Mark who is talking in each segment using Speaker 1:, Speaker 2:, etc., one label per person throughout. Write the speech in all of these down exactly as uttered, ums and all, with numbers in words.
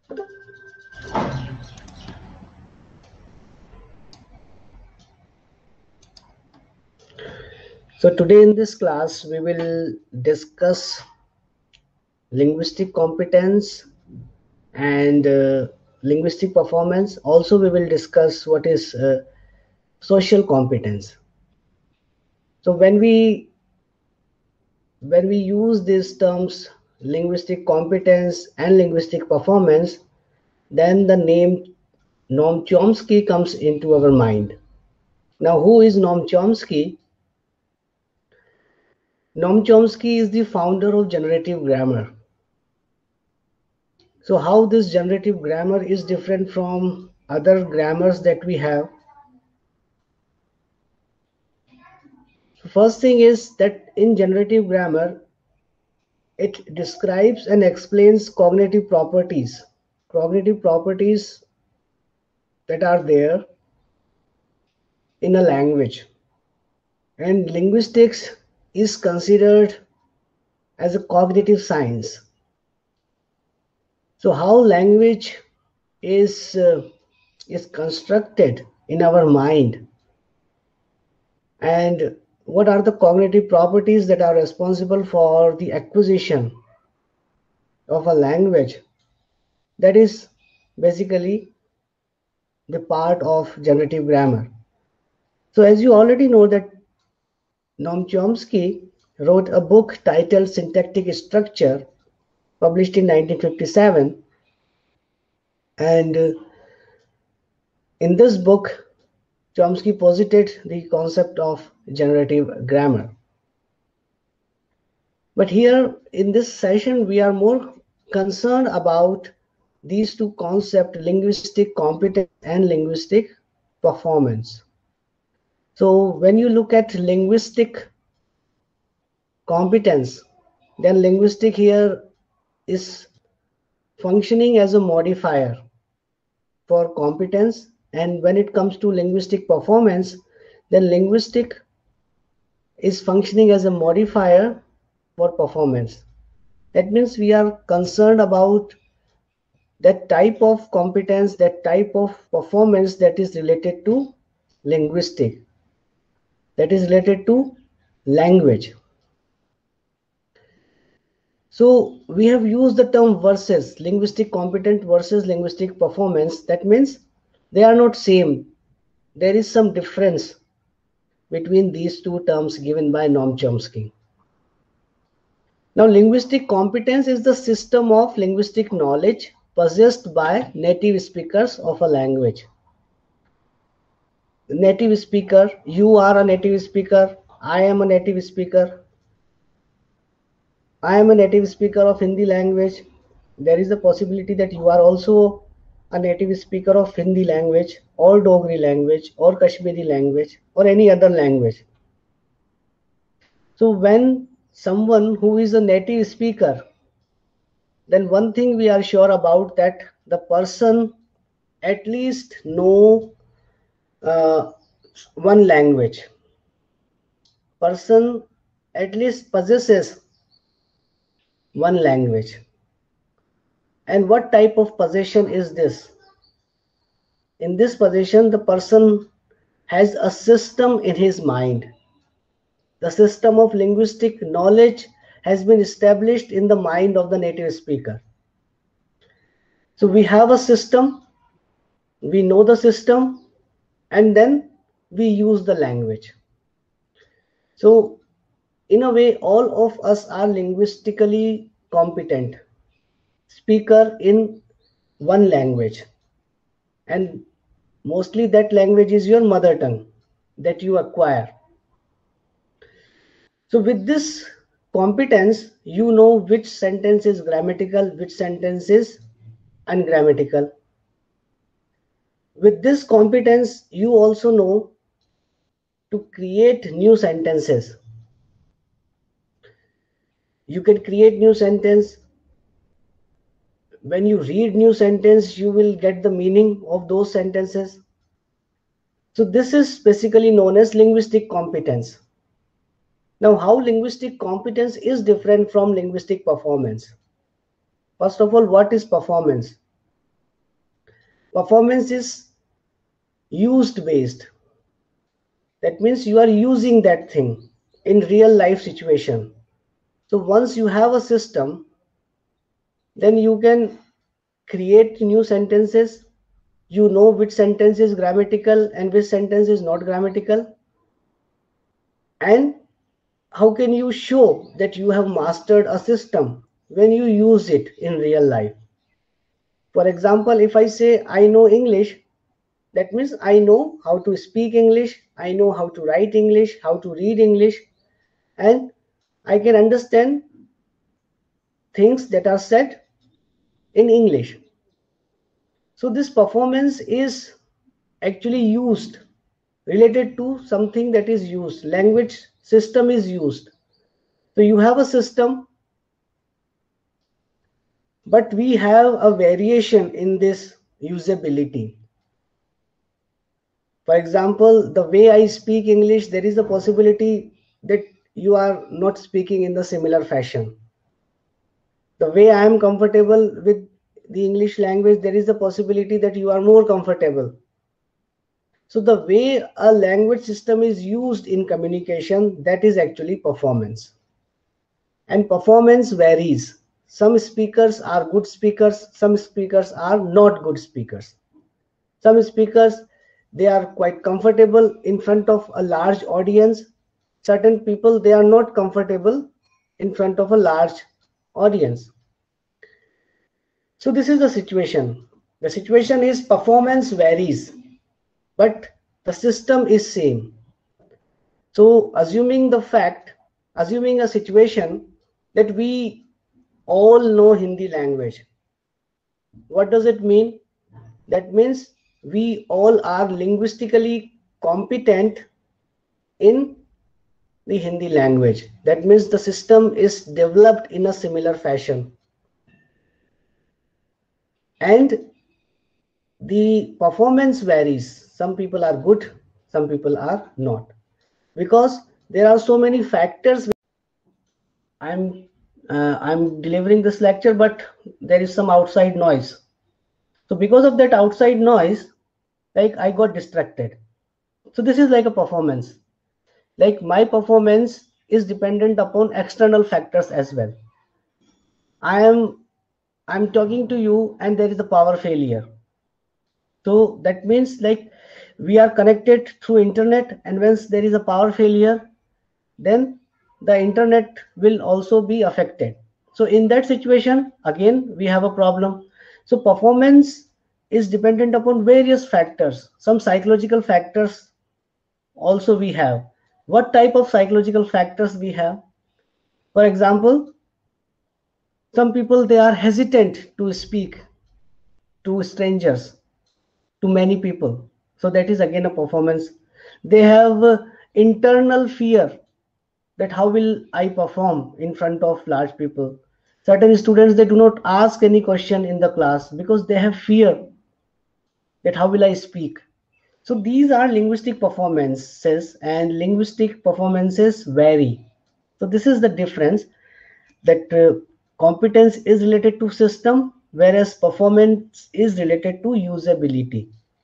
Speaker 1: So today in this class, we will discuss linguistic competence and uh, linguistic performance. Also, we will discuss what is uh, social competence. So when we when we use these terms, linguistic competence and linguistic performance, then the name Noam Chomsky comes into our mind. Now, who is Noam Chomsky? Noam Chomsky is the founder of generative grammar. So how this generative grammar is different from other grammars that we have? So first thing is that in generative grammar, it describes and explains cognitive properties, cognitive properties that are there in a language. And linguistics is considered as a cognitive science. So how language is uh, is constructed in our mind, and what are the cognitive properties that are responsible for the acquisition of a language, that is basically the part of generative grammar. So as you already know that Noam Chomsky wrote a book titled Syntactic Structure, published in nineteen fifty-seven, and uh, in this book Chomsky posited the concept of generative grammar. But here in this session, we are more concerned about these two concepts, linguistic competence and linguistic performance. So when you look at linguistic competence, then linguistic here is functioning as a modifier for competence. And when it comes to linguistic performance, then linguistic is functioning as a modifier for performance. That means we are concerned about that type of competence, that type of performance that is related to linguistic, that is related to language. So we have used the term versus, linguistic competence versus linguistic performance. That means they are not same. There is some difference between these two terms given by Noam Chomsky. Now, linguistic competence is the system of linguistic knowledge possessed by native speakers of a language. Native speaker, you are a native speaker, I am a native speaker, I am a native speaker of Hindi language. There is a possibility that you are also a native speaker of Hindi language or Dogri language or Kashmiri language or any other language. So when someone who is a native speaker, then one thing we are sure about, that the person at least know uh, one language. Person at least possesses one language. And what type of possession is this? In this possession, the person has a system in his mind. The system of linguistic knowledge has been established in the mind of the native speaker. So we have a system, we know the system, and then we use the language. So in a way, all of us are linguistically competent speaker in one language, and mostly that language is your mother tongue that you acquire. So with this competence, you know which sentence is grammatical, which sentence is ungrammatical. With this competence, you also know to create new sentences. You can create new sentence. When you read new sentence, you will get the meaning of those sentences. So this is basically known as linguistic competence. Now, how linguistic competence is different from linguistic performance? First of all, what is performance? performance is used based. That means you are using that thing in real life situation. So once you have a system, then you can create new sentences. You know which sentence is grammatical and which sentence is not grammatical. And how can you show that you have mastered a system? When you use it in real life. For example, if I say I know English, that means I know how to speak English, I know how to write English, how to read English, and I can understand things that are said in English. So this performance is actually used, related to something that is used. Language system is used. So you have a system, but we have a variation in this usability. For example, the way I speak English, there is a possibility that you are not speaking in the similar fashion. The way I am comfortable with the English language, there is a possibility that you are more comfortable. So the way a language system is used in communication, that is actually performance. And performance varies. Some speakers are good speakers, some speakers are not good speakers. Some speakers, they are quite comfortable in front of a large audience. Certain people, they are not comfortable in front of a large audience. So this is the situation. The situation is performance varies, but the system is same. So assuming the fact, assuming a situation that we all know Hindi language. What does it mean? That means we all are linguistically competent in the Hindi language. That means the system is developed in a similar fashion. And the performance varies. Some people are good, some people are not. Because there are so many factors. I'm uh, I'm delivering this lecture, but there is some outside noise. So because of that outside noise, like I got distracted. So this is like a performance. Like my performance is dependent upon external factors as well. I am I'm talking to you and there is a power failure. So that means like we are connected through internet, and once there is a power failure, then the internet will also be affected. So in that situation, again, we have a problem. So performance is dependent upon various factors. Some psychological factors also we have. What type of psychological factors we have? For example, some people, they are hesitant to speak to strangers, to many people. So that is again a performance. They have uh, internal fear that how will I perform in front of large people. Certain students, they do not ask any question in the class because they have fear that how will I speak. So these are linguistic performances, and linguistic performances vary. So this is the difference, that uh, competence is related to system, whereas performance is related to usability.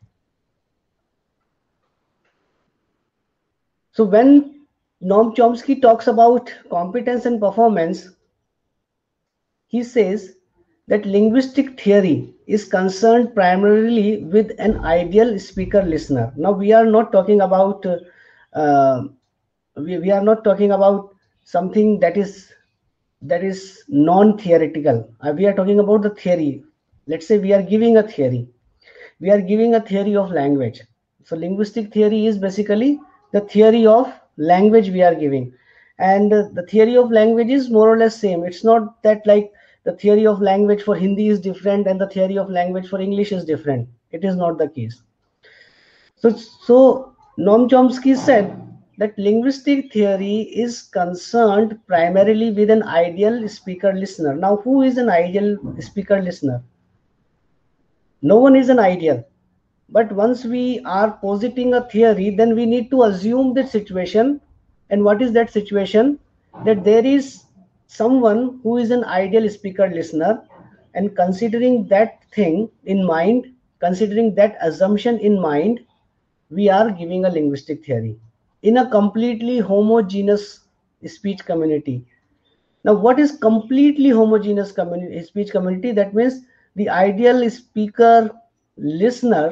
Speaker 1: So when Noam Chomsky talks about competence and performance, he says that linguistic theory is concerned primarily with an ideal speaker listener. Now we are not talking about uh, uh, we, we are not talking about something that is that is non-theoretical. Uh, we are talking about the theory. Let's say we are giving a theory. We are giving a theory of language. So linguistic theory is basically the theory of language we are giving. And uh, the theory of language is more or less same. It's not that like the theory of language for Hindi is different and the theory of language for English is different. It is not the case. So, so Noam Chomsky said that linguistic theory is concerned primarily with an ideal speaker listener. Now, who is an ideal speaker listener? No one is an ideal. But once we are positing a theory, then we need to assume that situation. And what is that situation? That there is someone who is an ideal speaker listener, and considering that thing in mind, considering that assumption in mind, we are giving a linguistic theory in a completely homogeneous speech community. Now, what is completely homogeneous community, speech community? That means the ideal speaker listener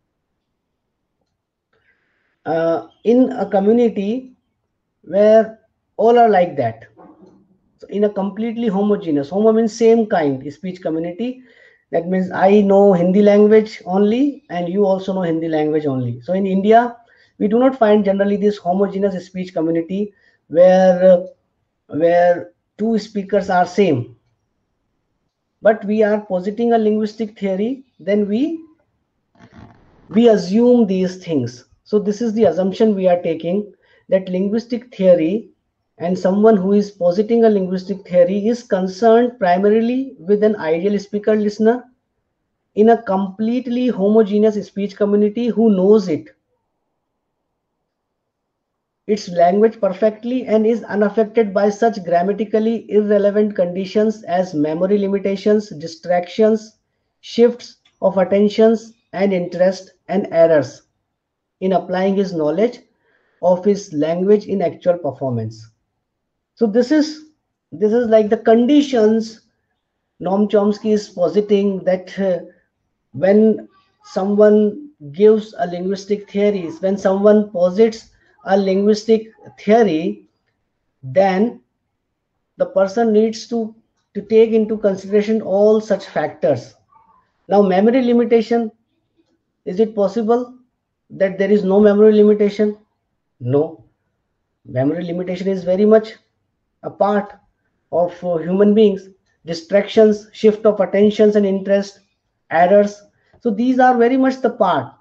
Speaker 1: uh, in a community where all are like that. So in a completely homogeneous, homo means same kind speech community. That means I know Hindi language only and you also know Hindi language only. So in India, we do not find generally this homogeneous speech community where uh, where two speakers are same. But we are positing a linguistic theory, then we we assume these things. So this is the assumption we are taking, that linguistic theory and someone who is positing a linguistic theory is concerned primarily with an ideal speaker listener in a completely homogeneous speech community who knows it, its language perfectly, and is unaffected by such grammatically irrelevant conditions as memory limitations, distractions, shifts of attentions and interest, and errors in applying his knowledge of his language in actual performance. So this is this is like the conditions Noam Chomsky is positing, that uh, when someone gives a linguistic theories, when someone posits a linguistic theory, then the person needs to to take into consideration all such factors. Now, memory limitation, is it possible that there is no memory limitation? No. Memory limitation is very much a part of uh, human beings. Distractions, shift of attentions and interest, errors. So these are very much the part.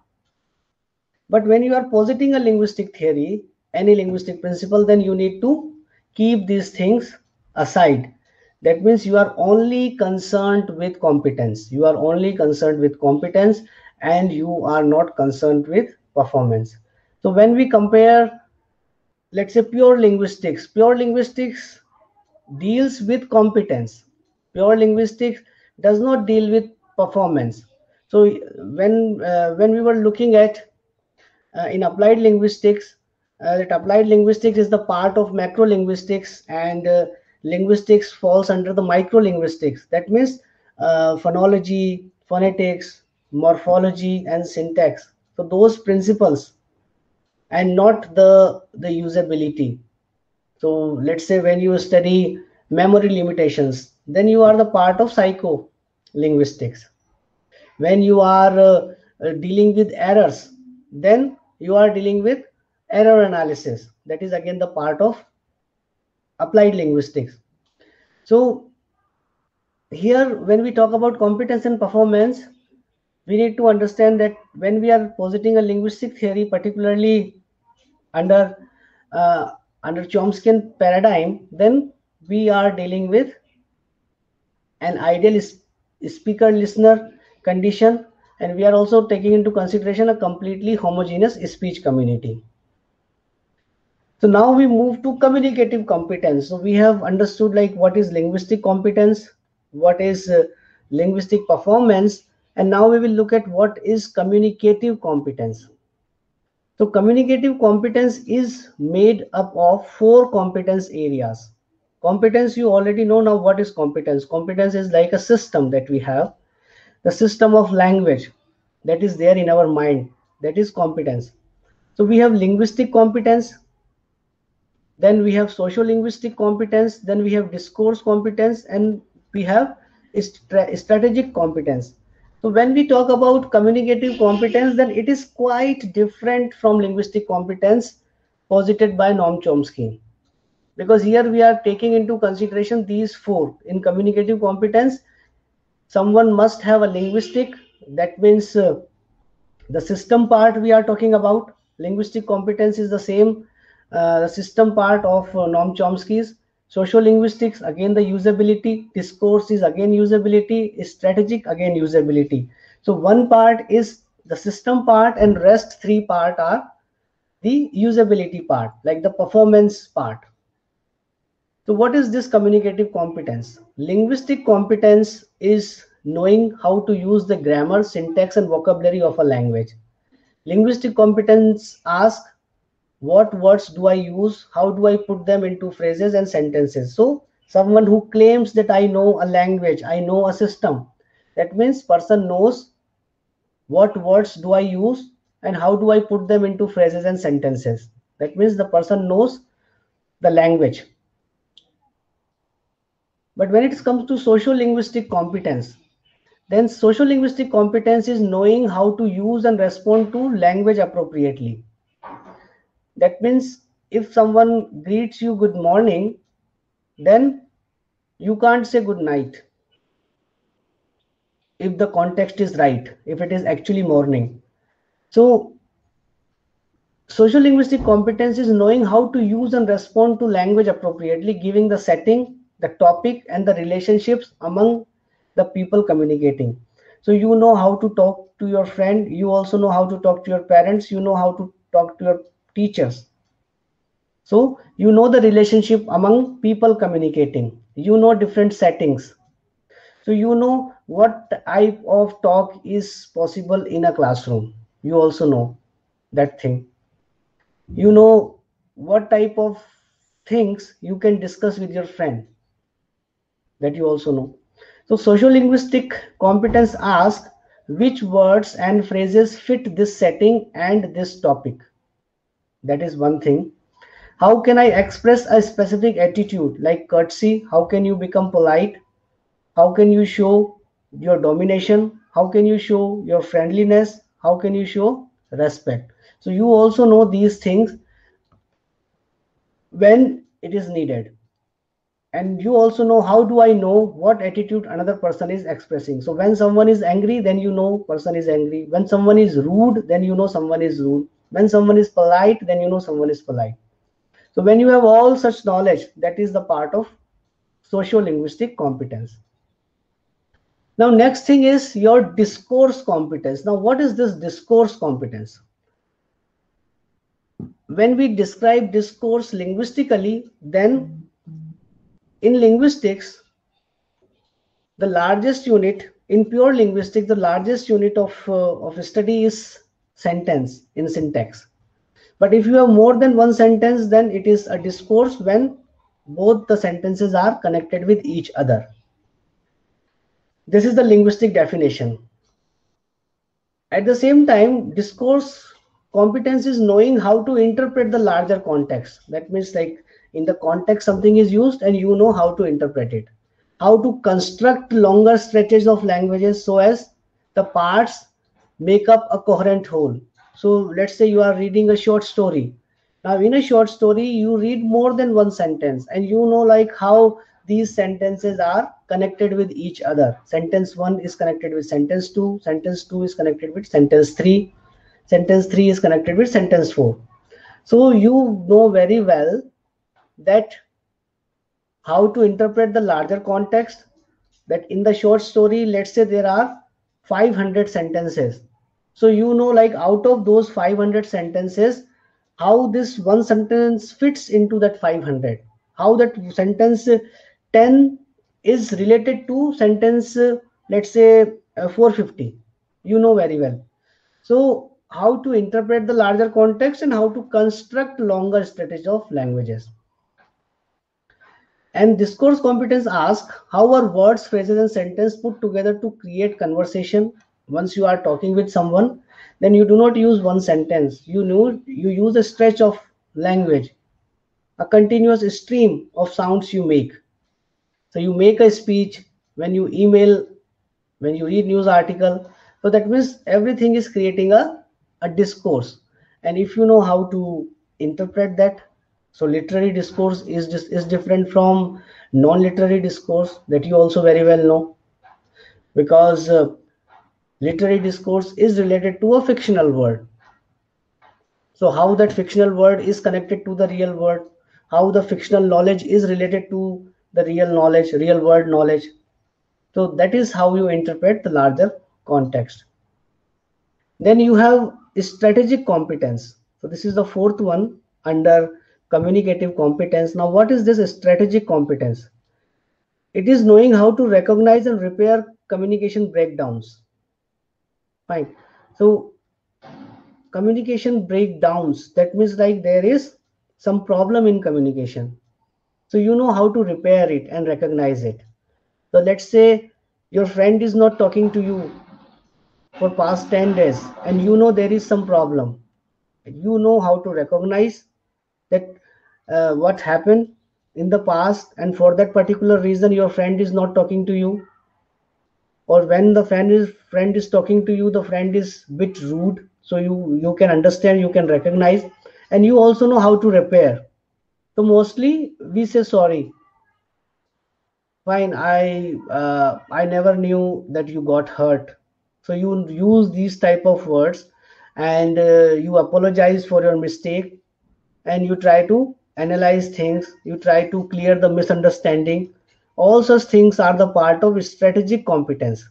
Speaker 1: But when you are positing a linguistic theory, any linguistic principle, then you need to keep these things aside. That means you are only concerned with competence. You are only concerned with competence and you are not concerned with performance. So when we compare, let's say, pure linguistics, pure linguistics deals with competence. Pure linguistics does not deal with performance. So when uh, when we were looking at uh, in applied linguistics, uh, that applied linguistics is the part of macro linguistics, and uh, linguistics falls under the micro linguistics. That means uh, phonology, phonetics, morphology, and syntax. So those principles, and not the the usability. So let's say when you study memory limitations, then you are the part of psycho linguistics. When you are uh, uh, dealing with errors, then you are dealing with error analysis. That is again the part of applied linguistics. So here, when we talk about competence and performance, we need to understand that when we are positing a linguistic theory, particularly under uh, under Chomskyan paradigm, then we are dealing with an ideal speaker listener condition, and we are also taking into consideration a completely homogeneous speech community. So now we move to communicative competence. So we have understood like what is linguistic competence, what is uh, linguistic performance, and now we will look at what is communicative competence. So communicative competence is made up of four competence areas. Competence, you already know now what is competence. Competence is like a system that we have, the system of language that is there in our mind, that is competence. So we have linguistic competence, then we have social linguistic competence, then we have discourse competence, and we have strategic competence. So when we talk about communicative competence, then it is quite different from linguistic competence posited by Noam Chomsky, because here we are taking into consideration these four. In communicative competence, someone must have a linguistic, that means uh, the system part we are talking about. Linguistic competence is the same uh, the system part of uh, Noam Chomsky's. Social linguistics, again the usability. Discourse is again usability. Strategic, again usability. So one part is the system part, and rest three part are the usability part, like the performance part. So what is this communicative competence? Linguistic competence is knowing how to use the grammar, syntax, and vocabulary of a language. Linguistic competence asks, what words do I use? How do I put them into phrases and sentences? So someone who claims that I know a language, I know a system, that means person knows what words do I use and how do I put them into phrases and sentences. That means the person knows the language. But when it comes to social linguistic competence, then social linguistic competence is knowing how to use and respond to language appropriately. That means if someone greets you good morning, then you can't say good night if the context is right, if it is actually morning. So social linguistic competence is knowing how to use and respond to language appropriately, giving the setting, the topic, and the relationships among the people communicating. So you know how to talk to your friend, you also know how to talk to your parents, you know how to talk to your teachers. So you know the relationship among people communicating, you know different settings. So you know what type of talk is possible in a classroom. You also know that thing. You know what type of things you can discuss with your friend, that you also know. So social linguistic competence asks which words and phrases fit this setting and this topic. That is one thing. How can I express a specific attitude like courtesy? How can you become polite? How can you show your domination? How can you show your friendliness? How can you show respect? So you also know these things when it is needed. And you also know how do I know what attitude another person is expressing. So when someone is angry, then you know person is angry. When someone is rude, then you know someone is rude. When someone is polite, then you know someone is polite. So when you have all such knowledge, that is the part of socio-linguistic competence. Now next thing is your discourse competence. Now what is this discourse competence? When we describe discourse linguistically, then in linguistics, the largest unit, in pure linguistics, the largest unit of, uh, of study is sentence in syntax. But if you have more than one sentence, then it is a discourse when both the sentences are connected with each other. This is the linguistic definition. At the same time, discourse competence is knowing how to interpret the larger context. That means like in the context something is used and you know how to interpret it. How to construct longer stretches of languages so as the parts make up a coherent whole. So let's say you are reading a short story. Now in a short story, you read more than one sentence and you know like how these sentences are connected with each other. Sentence one is connected with sentence two, sentence two is connected with sentence three, sentence three is connected with sentence four. So you know very well that how to interpret the larger context, that in the short story, let's say there are five hundred sentences. So you know like out of those five hundred sentences, how this one sentence fits into that five hundred, how that sentence ten is related to sentence, let's say uh, four fifty. You know very well. So how to interpret the larger context and how to construct longer stretches of languages. And discourse competence asks how are words, phrases, and sentences put together to create conversation. Once you are talking with someone, then you do not use one sentence. You know, you use a stretch of language, a continuous stream of sounds you make. So you make a speech, when you email, when you read news article. So that means everything is creating a, a discourse. And if you know how to interpret that, so literary discourse is just is different from non-literary discourse, that you also very well know, because uh, literary discourse is related to a fictional world. So how that fictional world is connected to the real world, how the fictional knowledge is related to the real knowledge, real world knowledge. So that is how you interpret the larger context. Then you have strategic competence. So this is the fourth one under communicative competence. Now what is this strategic competence? It is knowing how to recognize and repair communication breakdowns. Fine. So communication breakdowns, that means like there is some problem in communication. So you know how to repair it and recognize it. So let's say your friend is not talking to you for past ten days and you know there is some problem. You know how to recognize that uh, what happened in the past, and for that particular reason your friend is not talking to you, or when the friend is friend is talking to you, the friend is bit rude. So you you can understand, you can recognize, and you also know how to repair. So mostly we say sorry, fine, i uh, I never knew that you got hurt. So you use these type of words, and uh, you apologize for your mistake, and you try to analyze things, you try to clear the misunderstanding. All such things are the part of strategic competence.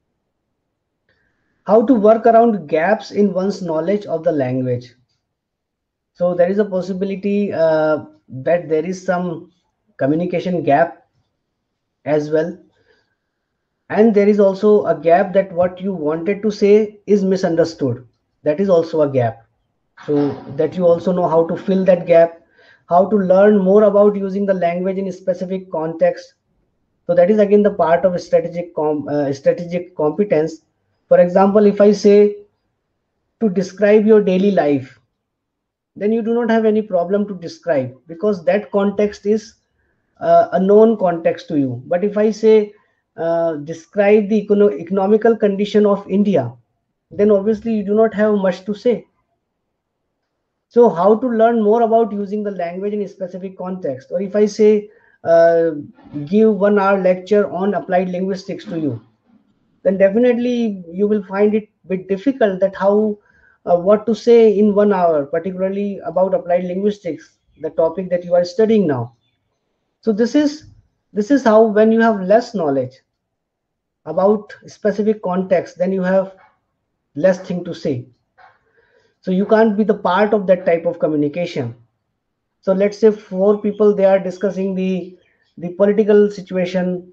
Speaker 1: How to work around gaps in one's knowledge of the language. So there is a possibility uh, that there is some communication gap as well, and there is also a gap that what you wanted to say is misunderstood. That is also a gap. So that you also know how to fill that gap, how to learn more about using the language in a specific context. So that is again the part of strategic com uh, strategic competence. For example, if I say to describe your daily life, then you do not have any problem to describe, because that context is uh, a known context to you. But if I say uh, describe the econo economical condition of India, then obviously you do not have much to say. So how to learn more about using the language in a specific context? Or if I say uh, give one hour lecture on applied linguistics to you, then definitely you will find it a bit difficult that how uh, what to say in one hour, particularly about applied linguistics, the topic that you are studying now. So this is this is how, when you have less knowledge about specific context, then you have less thing to say. So you can't be the part of that type of communication. So let's say four people, they are discussing the the political situation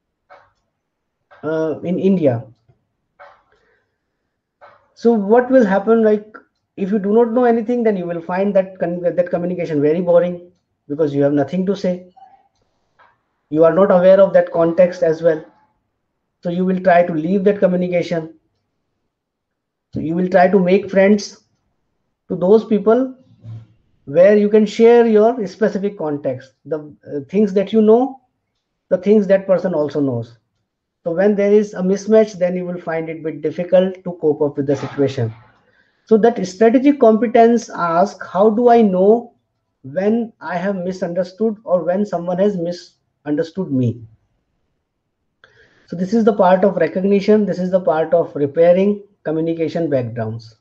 Speaker 1: uh, in India. So what will happen, like if you do not know anything, then you will find that that communication very boring, because you have nothing to say. You are not aware of that context as well. So you will try to leave that communication. So you will try to make friends to those people where you can share your specific context, the uh, things that you know, the things that person also knows. So when there is a mismatch, then you will find it a bit difficult to cope up with the situation. So that strategic competence asks, how do I know when I have misunderstood or when someone has misunderstood me? So this is the part of recognition. This is the part of repairing communication backgrounds.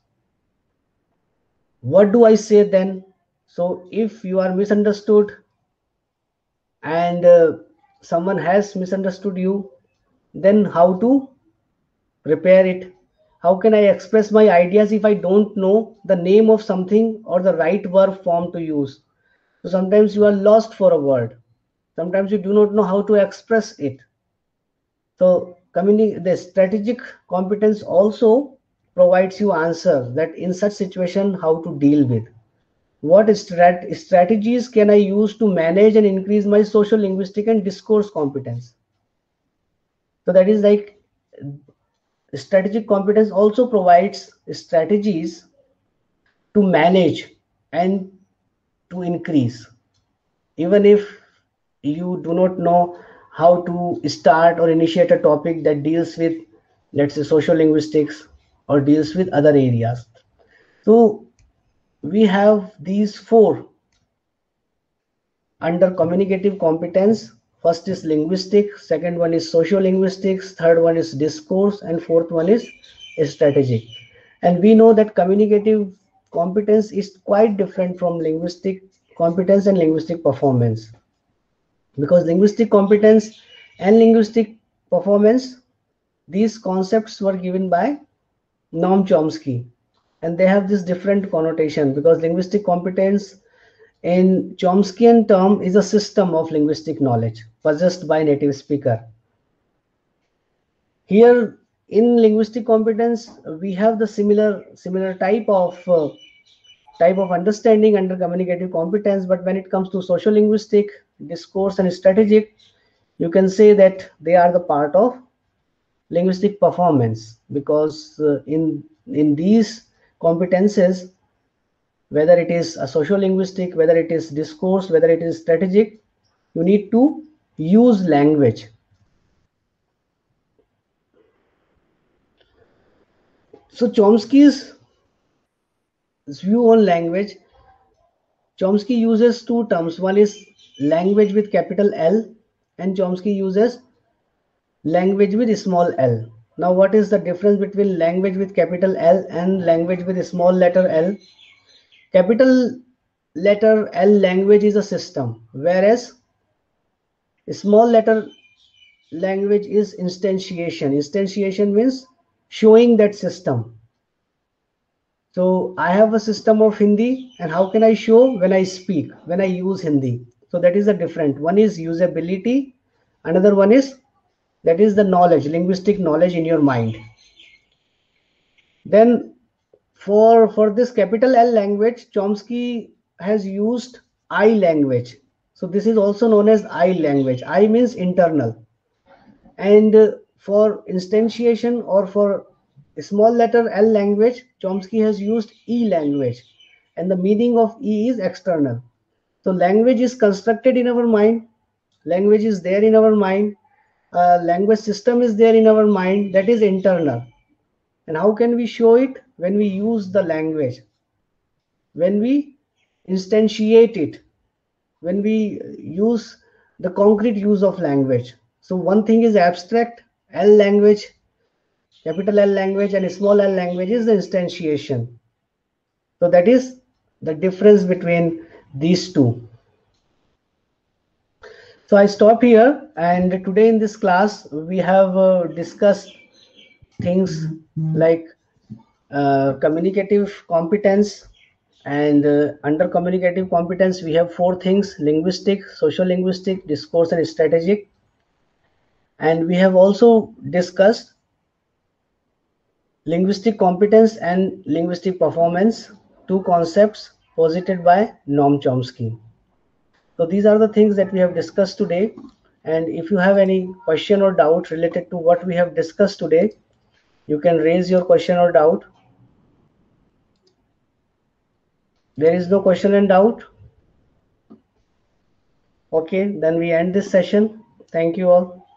Speaker 1: What do I say then? So if you are misunderstood and uh, someone has misunderstood you, then how to repair it? How can I express my ideas if I don't know the name of something or the right verb form to use? So sometimes you are lost for a word. Sometimes you do not know how to express it. So the strategic competence also provides you answers that in such situation how to deal with. What strat strategies can I use to manage and increase my social, linguistic, and discourse competence? So that is like strategic competence also provides strategies to manage and to increase. Even if you do not know how to start or initiate a topic that deals with, let's say, social linguistics or deals with other areas. So we have these four under communicative competence. First is linguistic, second one is social linguistics, third one is discourse, and fourth one is strategic. And we know that communicative competence is quite different from linguistic competence and linguistic performance, because linguistic competence and linguistic performance, these concepts were given by Noam Chomsky, and they have this different connotation, because linguistic competence in Chomskyan term is a system of linguistic knowledge possessed by native speaker. Here in linguistic competence, we have the similar similar type of uh, type of understanding under communicative competence, but when it comes to social linguistic, discourse and strategic, you can say that they are the part of linguistic performance, because uh, in in these competences, whether it is a social linguistic, whether it is discourse, whether it is strategic, you need to use language. So Chomsky's view on language, Chomsky uses two terms. One is language with capital L, and Chomsky uses language with small l. Now, what is the difference between language with capital L and language with small letter l? Capital letter L language is a system, whereas small letter language is instantiation. Instantiation means showing that system. So I have a system of Hindi, and how can I show? When I speak, when I use Hindi. So that is the different. One is usability, another one is, that is the knowledge, linguistic knowledge in your mind. Then for for this capital L language, Chomsky has used I language. So this is also known as I language. I means internal. And uh, for instantiation, or for small letter L language, Chomsky has used E language, and the meaning of E is external. So language is constructed in our mind, language is there in our mind, uh, language system is there in our mind, that is internal. And how can we show it? When we use the language, when we instantiate it, when we use the concrete use of language. So one thing is abstract, L language, capital L language, and small l language is the instantiation. So that is the difference between these two. So I stop here, and today in this class we have uh, discussed things like uh, communicative competence, and uh, under communicative competence we have four things: linguistic, social linguistic, discourse and strategic. And we have also discussed linguistic competence and linguistic performance, two concepts posited by Noam Chomsky. So these are the things that we have discussed today. And if you have any question or doubt related to what we have discussed today, you can raise your question or doubt. There is no question and doubt. Okay, then we end this session. Thank you all.